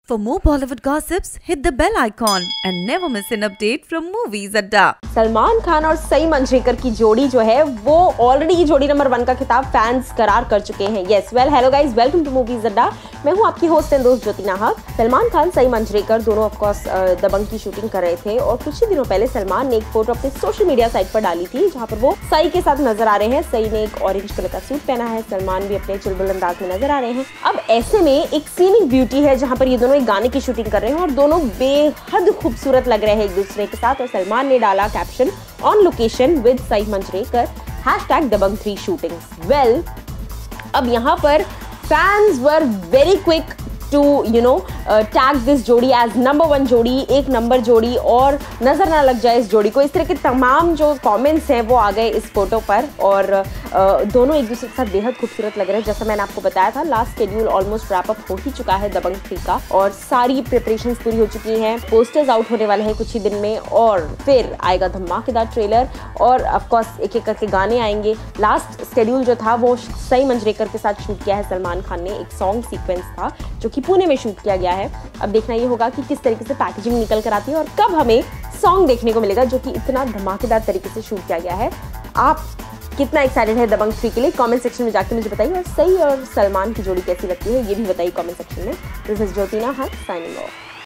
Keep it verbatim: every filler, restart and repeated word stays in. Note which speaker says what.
Speaker 1: For more Bollywood gossips, hit the bell icon and never miss an update from Movies Adda.
Speaker 2: Salman Khan और सई मंजरेकर की जोड़ी जो है वो ऑलरेडी जोड़ी नंबर वन का खिताब फैंस करार कर चुके हैं। Yes well hello guys, welcome to movies Adda. मैं हूं आपकी होस्ट एंड दोस्त ज्योति नाहक। सलमान खान सई मंजरेकर दोनों ऑफ कोर्स दबंग की शूटिंग कर रहे थे और कुछ ही दिनों पहले सलमान ने एक फोटो अपने सोशल मीडिया साइट पर डाली थी जहां पर वो सई के साथ नजर आ रहे हैं। सई ने एक ऑरेंज कलर का सूट पहना है, सलमान भी अपने चुलबुल अंदाज में नजर आ रहे हैं। अब ऐसे में एक सीनिक ब्यूटी है जहां पर ये दोनों एक गाने की शूटिंग कर रहे हैं और दोनों बेहद खूबसूरत लग रहे हैं एक दूसरे के साथ। और सलमान ने डाला caption on location with Sai Manjrekar hashtag Dabangg three shootings. Well अब यहाँ पर fans were very quick to you know tag this जोड़ी एज नंबर वन जोड़ी, एक नंबर जोड़ी, और नजर ना लग जाए इस जोड़ी को। इस तरह के तमाम जो कमेंट्स हैं वो आ गए इस फोटो पर और uh, दोनों एक दूसरे के साथ बेहद खूबसूरत लग रहे हैं। जैसा मैंने आपको बताया था, last schedule almost wrap up हो ही चुका है दबंग थ्री का और सारी प्रिपरेशंस पूरी हो चुकी हैं। पोस्टर्स आउट होने वाले हैं कुछ ही दिन में और फिर आएगा धमाकेदार ट्रेलर और ऑफकोर्स एक एक करके गाने आएंगे। लास्ट शेड्यूल जो था वो सई मंजरेकर के साथ शूट किया है सलमान खान ने। एक सॉन्ग सीक्वेंस था जो कि पुणे में शूट किया गया है। अब देखना ये होगा कि किस तरीके से पैकेजिंग निकल कर आती है और कब हमें सॉन्ग देखने को मिलेगा जो कि इतना धमाकेदार तरीके से शूट किया गया है। आप कितना एक्साइटेड है दबंग थ्री के लिए कमेंट सेक्शन में जाके मुझे बताइए और सई और सलमान की जोड़ी कैसी लगती है ये भी बताइए कमेंट सेक्शन में। This is Jyoti Nahak signing of.